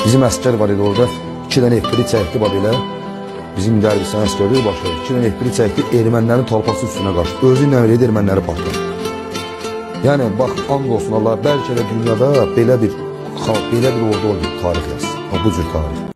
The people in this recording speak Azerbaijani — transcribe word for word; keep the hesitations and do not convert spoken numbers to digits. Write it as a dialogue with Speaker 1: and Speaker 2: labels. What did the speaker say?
Speaker 1: Bizim əskər var idi orada, iki dənə F biri çəkdi var elə. Bizim dərbisən əskərdir başladı. İki dənə F biri çəkdi, ermənilərin torpası üstünə qarşı. Özü ilə öyle erməniləri partladı. Yəni, bax, and olsun Allah, bəlkə də dünyada belə bir, belə bir ordu oldu tarix yazsın. Bu cür tarix.